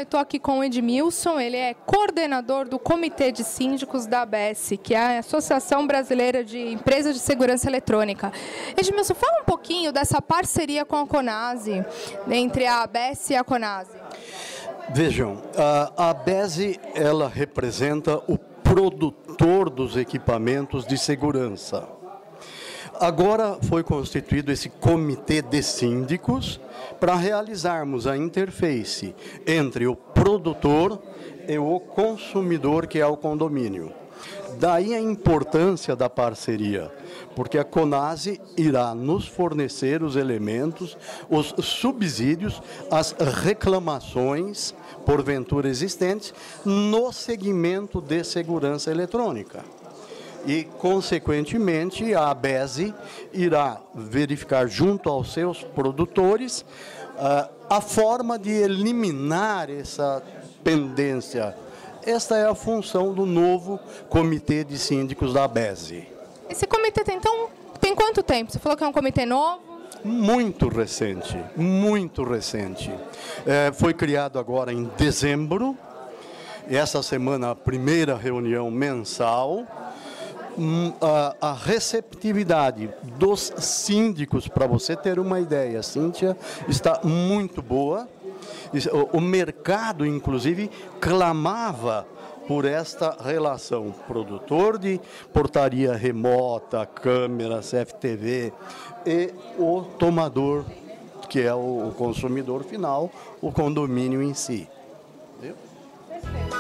estou aqui com o Edmilson, ele é coordenador do Comitê de Síndicos da ABS, que é a Associação Brasileira de Empresas de Segurança Eletrônica. Edmilson, fala um pouquinho dessa parceria com a Conase, entre a ABS e a Conase. Vejam, a ABS, ela representa o produtor dos equipamentos de segurança. Agora foi constituído esse comitê de síndicos para realizarmos a interface entre o produtor e o consumidor, que é o condomínio. Daí a importância da parceria, porque a Conase irá nos fornecer os elementos, os subsídios, as reclamações, porventura existentes, no segmento de segurança eletrônica. E, consequentemente, a ABESE irá verificar junto aos seus produtores a forma de eliminar essa pendência. Esta é a função do novo Comitê de Síndicos da ABESE. Esse comitê tem quanto tempo? Você falou que é um comitê novo? Muito recente, muito recente. Foi criado agora em dezembro. Essa semana, a primeira reunião mensal. A receptividade dos síndicos, para você ter uma ideia, Cíntia, está muito boa. O mercado, inclusive, clamava por esta relação. Produtor de portaria remota, câmera, CFTV e o tomador, que é o consumidor final, o condomínio em si. Entendeu?